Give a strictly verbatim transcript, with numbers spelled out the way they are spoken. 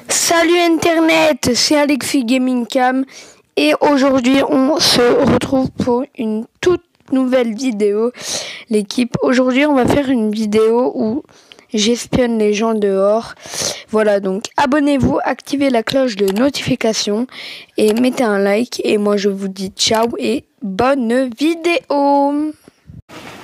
Salut Internet, c'est Alexis Gaming Cam et aujourd'hui on se retrouve pour une toute nouvelle vidéo. L'équipe, aujourd'hui on va faire une vidéo où j'espionne les gens dehors. Voilà, donc abonnez-vous, activez la cloche de notification et mettez un like. Et moi je vous dis ciao et bonne vidéo.